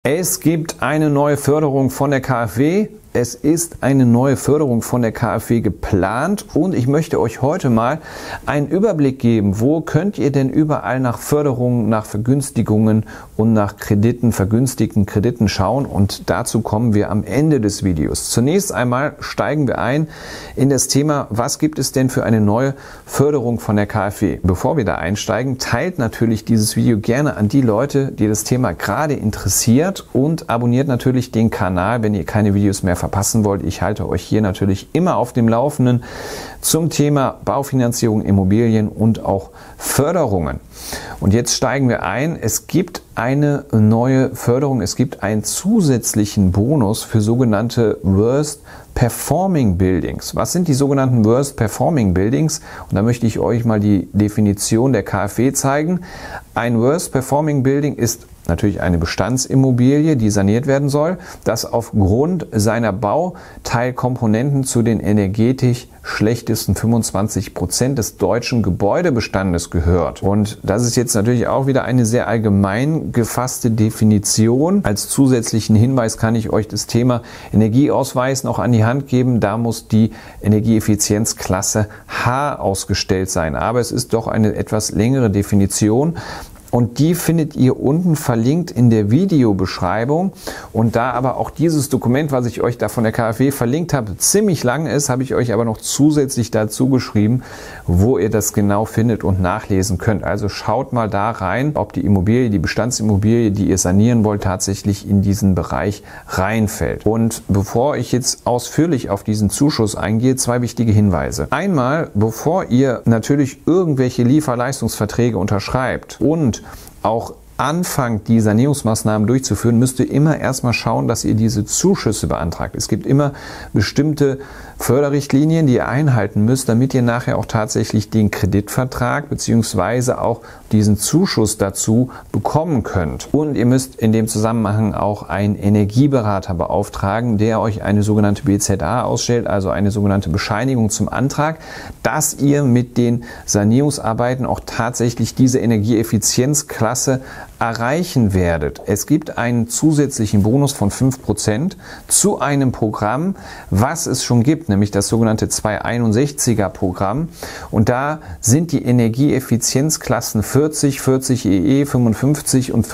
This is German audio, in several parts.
Es gibt eine neue Förderung von der KfW. Es ist eine neue Förderung von der KfW geplant und ich möchte euch heute mal einen Überblick geben, wo könnt ihr denn überall nach Förderungen, nach Vergünstigungen und nach Krediten, vergünstigten Krediten schauen, und dazu kommen wir am Ende des Videos. Zunächst einmal steigen wir ein in das Thema, was gibt es denn für eine neue Förderung von der KfW? Bevor wir da einsteigen, teilt natürlich dieses Video gerne an die Leute, die das Thema gerade interessiert, und abonniert natürlich den Kanal, wenn ihr keine Videos mehr verpassen wollt. Ich halte euch hier natürlich immer auf dem Laufenden zum Thema Baufinanzierung, Immobilien und auch Förderungen. Und jetzt steigen wir ein. Es gibt eine neue Förderung. Es gibt einen zusätzlichen Bonus für sogenannte Worst Performing Buildings. Was sind die sogenannten Worst Performing Buildings? Und da möchte ich euch mal die Definition der KfW zeigen. Ein Worst Performing Building ist natürlich eine Bestandsimmobilie, die saniert werden soll, das aufgrund seiner Bauteilkomponenten zu den energetisch schlechtesten 25% des deutschen Gebäudebestandes gehört. Und das ist jetzt natürlich auch wieder eine sehr allgemein gefasste Definition. Als zusätzlichen Hinweis kann ich euch das Thema Energieausweis noch an die Hand geben. Da muss die Energieeffizienzklasse H ausgestellt sein. Aber es ist doch eine etwas längere Definition. Und die findet ihr unten verlinkt in der Videobeschreibung. Und da aber auch dieses Dokument, was ich euch da von der KfW verlinkt habe, ziemlich lang ist, habe ich euch aber noch zusätzlich dazu geschrieben, wo ihr das genau findet und nachlesen könnt. Also schaut mal da rein, ob die Immobilie, die Bestandsimmobilie, die ihr sanieren wollt, tatsächlich in diesen Bereich reinfällt. Und bevor ich jetzt ausführlich auf diesen Zuschuss eingehe, zwei wichtige Hinweise. Einmal, bevor ihr natürlich irgendwelche Lieferleistungsverträge unterschreibt und auch anfangt, die Sanierungsmaßnahmen durchzuführen, müsst ihr immer erstmal schauen, dass ihr diese Zuschüsse beantragt. Es gibt immer bestimmte Förderrichtlinien, die ihr einhalten müsst, damit ihr nachher auch tatsächlich den Kreditvertrag bzw. auch diesen Zuschuss dazu bekommen könnt. Und ihr müsst in dem Zusammenhang auch einen Energieberater beauftragen, der euch eine sogenannte BZA ausstellt, also eine sogenannte Bescheinigung zum Antrag, dass ihr mit den Sanierungsarbeiten auch tatsächlich diese Energieeffizienzklasse erreichen werdet. Es gibt einen zusätzlichen Bonus von 5% zu einem Programm, was es schon gibt, nämlich das sogenannte 261er Programm. Und da sind die Energieeffizienzklassen 40, 40 EE, 55 und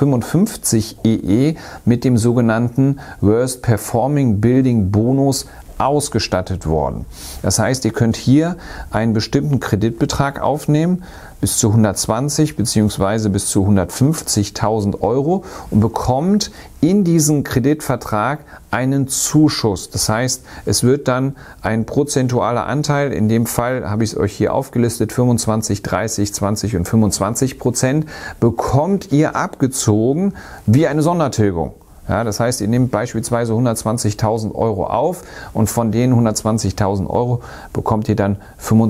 55 EE mit dem sogenannten Worst Performing Building Bonus ausgestattet worden. Das heißt, ihr könnt hier einen bestimmten Kreditbetrag aufnehmen, bis zu 120 bzw. bis zu 150.000 Euro, und bekommt in diesen Kreditvertrag einen Zuschuss. Das heißt, es wird dann ein prozentualer Anteil, in dem Fall habe ich es euch hier aufgelistet, 25, 30, 20 und 25%, bekommt ihr abgezogen wie eine Sondertilgung. Ja, das heißt, ihr nehmt beispielsweise 120.000 Euro auf und von den 120.000 Euro bekommt ihr dann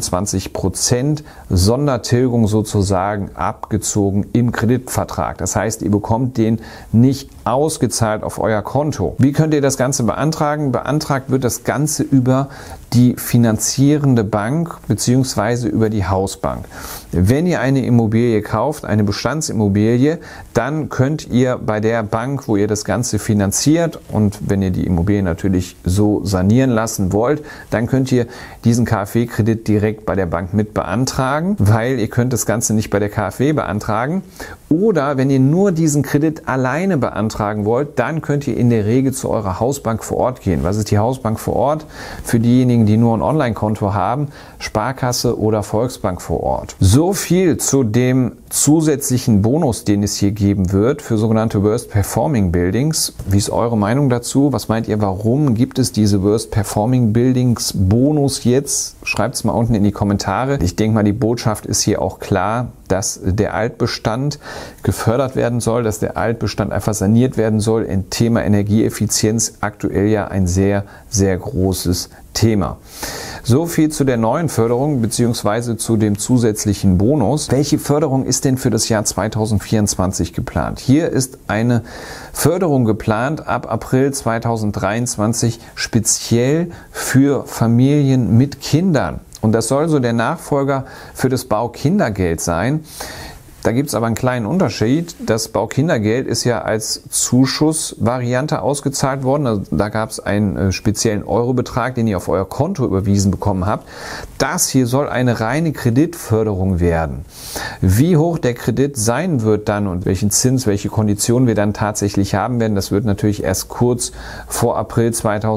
25% Sondertilgung sozusagen abgezogen im Kreditvertrag. Das heißt, ihr bekommt den nicht ausgezahlt auf euer Konto. Wie könnt ihr das Ganze beantragen? Beantragt wird das Ganze über die finanzierende Bank bzw. über die Hausbank. Wenn ihr eine Immobilie kauft, eine Bestandsimmobilie, dann könnt ihr bei der Bank, wo ihr das Ganze finanziert, und wenn ihr die Immobilie natürlich so sanieren lassen wollt, dann könnt ihr diesen KfW-Kredit direkt bei der Bank mit beantragen, weil ihr könnt das Ganze nicht bei der KfW beantragen. Oder wenn ihr nur diesen Kredit alleine beantragen wollt, dann könnt ihr in der Regel zu eurer Hausbank vor Ort gehen. Was ist die Hausbank vor Ort? Für diejenigen, die nur ein Online-Konto haben, Sparkasse oder Volksbank vor Ort. So viel zu dem zusätzlichen Bonus, den es hier geben wird für sogenannte Worst Performing Buildings. Wie ist eure Meinung dazu? Was meint ihr, warum gibt es diese Worst Performing Buildings Bonus jetzt? Schreibt es mal unten in die Kommentare. Ich denke mal, die Botschaft ist hier auch klar, dass der Altbestand gefördert werden soll, dass der Altbestand einfach saniert werden soll. Im Thema Energieeffizienz aktuell ja ein sehr, sehr großes Thema. So viel zu der neuen Förderung bzw. zu dem zusätzlichen Bonus. Welche Förderung ist denn für das Jahr 2024 geplant? Hier ist eine Förderung geplant ab April 2023 speziell für Familien mit Kindern. Und das soll so der Nachfolger für das Baukindergeld sein. Da gibt es aber einen kleinen Unterschied. Das Baukindergeld ist ja als Zuschussvariante ausgezahlt worden. Also da gab es einen speziellen Eurobetrag, den ihr auf euer Konto überwiesen bekommen habt. Das hier soll eine reine Kreditförderung werden. Wie hoch der Kredit sein wird dann und welchen Zins, welche Konditionen wir dann tatsächlich haben werden, das wird natürlich erst kurz vor April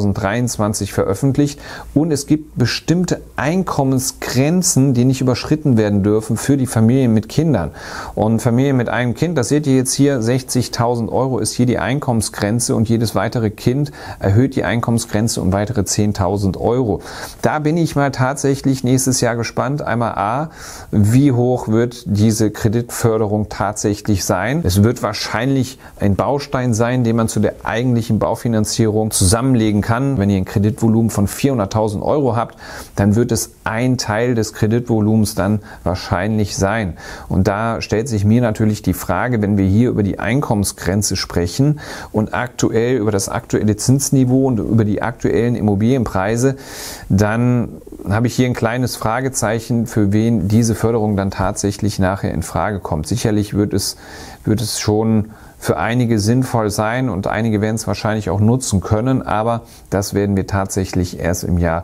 2023 veröffentlicht. Und es gibt bestimmte Einkommensgrenzen, die nicht überschritten werden dürfen für die Familien mit Kindern. Und Familien mit einem Kind, das seht ihr jetzt hier, 60.000 € ist hier die Einkommensgrenze und jedes weitere Kind erhöht die Einkommensgrenze um weitere 10.000 €. Da bin ich mal tatsächlich nächstes Jahr gespannt. Einmal A, wie hoch wird diese Kreditförderung tatsächlich sein? Es wird wahrscheinlich ein Baustein sein, den man zu der eigentlichen Baufinanzierung zusammenlegen kann. Wenn ihr ein Kreditvolumen von 400.000 € habt, dann wird es ein Teil des Kreditvolumens dann wahrscheinlich sein. Und da stellt sich mir natürlich die Frage, wenn wir hier über die Einkommensgrenze sprechen und aktuell über das aktuelle Zinsniveau und über die aktuellen Immobilienpreise, dann habe ich hier ein kleines Fragezeichen, für wen diese Förderung dann tatsächlich nachher in Frage kommt. Sicherlich wird es schon für einige sinnvoll sein und einige werden es wahrscheinlich auch nutzen können, aber das werden wir tatsächlich erst im Jahr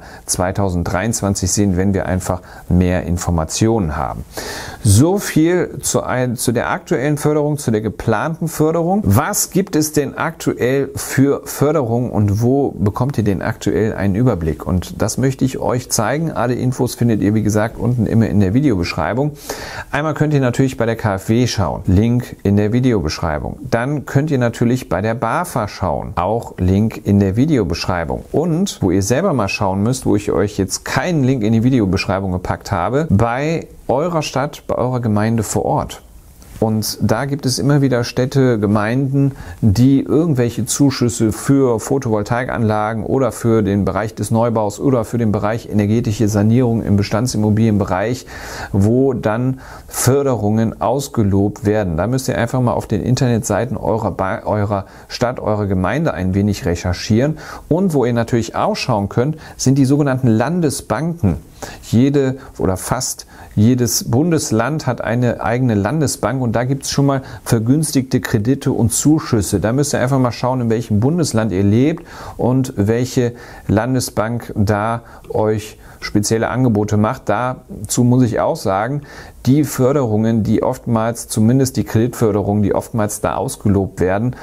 2023 sehen, wenn wir einfach mehr Informationen haben. So viel zu der aktuellen Förderung, zu der geplanten Förderung. Was gibt es denn aktuell für Förderung und wo bekommt ihr denn aktuell einen Überblick? Und das möchte ich euch zeigen. Alle Infos findet ihr, wie gesagt, unten immer in der Videobeschreibung. Einmal könnt ihr natürlich bei der KfW schauen. Link in der Videobeschreibung. Dann könnt ihr natürlich bei der BAFA schauen. Auch Link in der Videobeschreibung. Und wo ihr selber mal schauen müsst, wo ich euch jetzt keinen Link in die Videobeschreibung gepackt habe, bei eurer Stadt, bei eurer Gemeinde vor Ort. Und da gibt es immer wieder Städte, Gemeinden, die irgendwelche Zuschüsse für Photovoltaikanlagen oder für den Bereich des Neubaus oder für den Bereich energetische Sanierung im Bestandsimmobilienbereich, wo dann Förderungen ausgelobt werden. Da müsst ihr einfach mal auf den Internetseiten eurer Stadt, eurer Gemeinde ein wenig recherchieren. Und wo ihr natürlich auch schauen könnt, sind die sogenannten Landesbanken. Jede oder fast jedes Bundesland hat eine eigene Landesbank und da gibt es schon mal vergünstigte Kredite und Zuschüsse. Da müsst ihr einfach mal schauen, in welchem Bundesland ihr lebt und welche Landesbank da euch spezielle Angebote macht. Dazu muss ich auch sagen, die Förderungen, die oftmals, zumindest die Kreditförderungen, die oftmals da ausgelobt werden,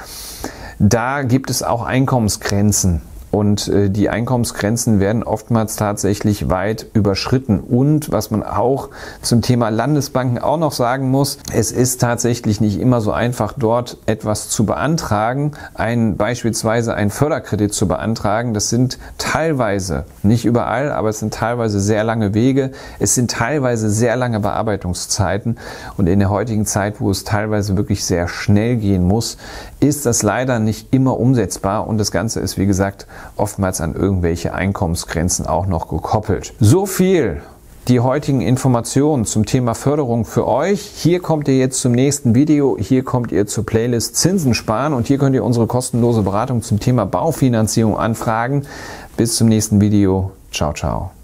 da gibt es auch Einkommensgrenzen. Und die Einkommensgrenzen werden oftmals tatsächlich weit überschritten. Und was man auch zum Thema Landesbanken auch noch sagen muss, es ist tatsächlich nicht immer so einfach, dort etwas zu beantragen, beispielsweise einen Förderkredit zu beantragen. Das sind teilweise, nicht überall, aber es sind teilweise sehr lange Wege. Es sind teilweise sehr lange Bearbeitungszeiten. Und in der heutigen Zeit, wo es teilweise wirklich sehr schnell gehen muss, ist das leider nicht immer umsetzbar. Und das Ganze ist, wie gesagt, oftmals an irgendwelche Einkommensgrenzen auch noch gekoppelt. So viel die heutigen Informationen zum Thema Förderung für euch. Hier kommt ihr jetzt zum nächsten Video. Hier kommt ihr zur Playlist Zinsen sparen und hier könnt ihr unsere kostenlose Beratung zum Thema Baufinanzierung anfragen. Bis zum nächsten Video. Ciao, ciao.